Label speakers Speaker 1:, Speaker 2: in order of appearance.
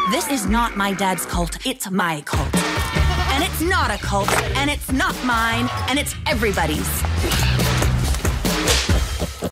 Speaker 1: This is not my dad's cult, it's my cult. And it's not a cult, and it's not mine, and it's everybody's.